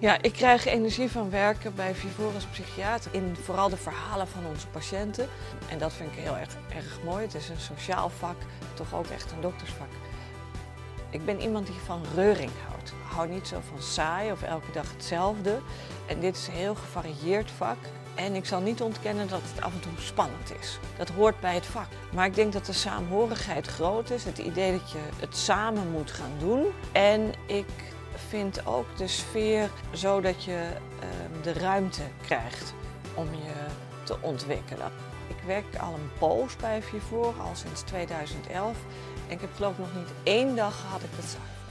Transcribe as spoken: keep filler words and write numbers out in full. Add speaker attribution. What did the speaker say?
Speaker 1: Ja, ik krijg energie van werken bij Vivora als psychiater in vooral de verhalen van onze patiënten. En dat vind ik heel erg, erg mooi. Het is een sociaal vak, toch ook echt een doktersvak. Ik ben iemand die van reuring houdt. Ik hou niet zo van saai of elke dag hetzelfde. En dit is een heel gevarieerd vak. En ik zal niet ontkennen dat het af en toe spannend is. Dat hoort bij het vak. Maar ik denk dat de saamhorigheid groot is. Het idee dat je het samen moet gaan doen. En ik vind ook de sfeer zo dat je uh, de ruimte krijgt om je te ontwikkelen. Ik werk al een poos bij Vivora, al sinds tweeduizend elf. En ik heb geloof ik nog niet één dag gehad ik het zag.